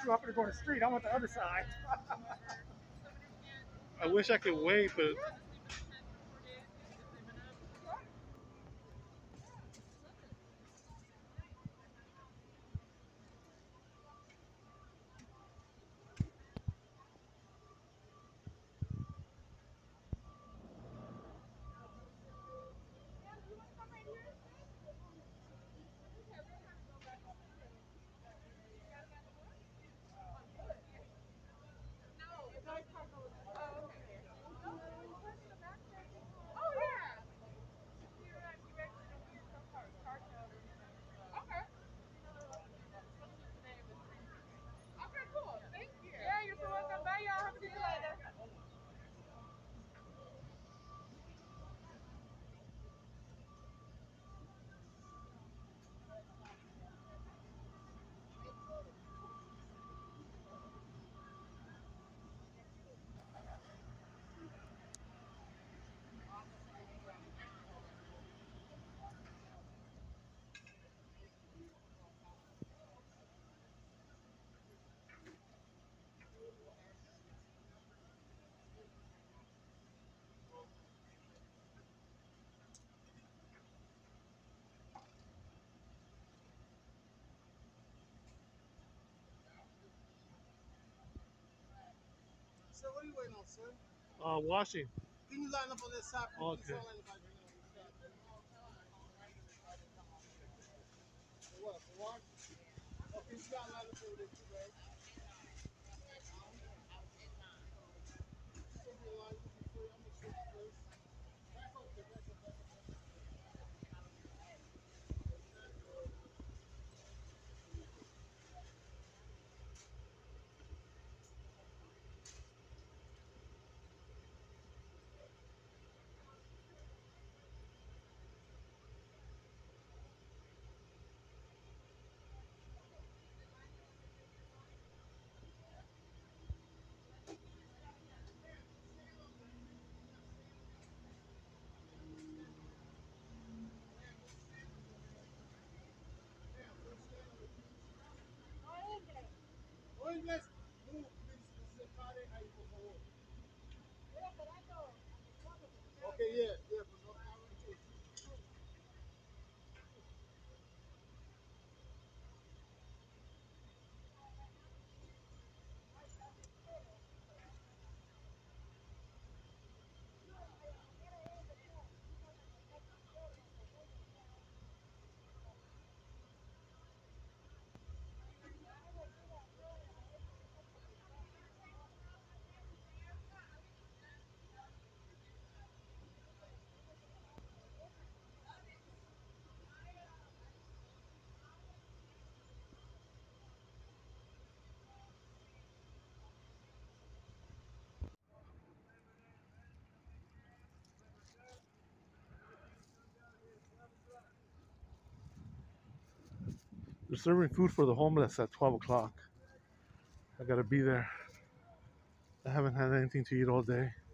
go up and go to the street. I want the other side. I wish I could wait, but Sir, what are you waiting on, sir? washing. Can you line up on that side? Okay. For what? For wash? Okay, you got to line up over there too, babe. You be in line, you be free. I'm going to shoot you first. Back up there, back up, back up, back up. O inglés, ahí, por favor. Okay, yeah, but no problem too. They're serving food for the homeless at 12 o'clock. I gotta be there. I haven't had anything to eat all day.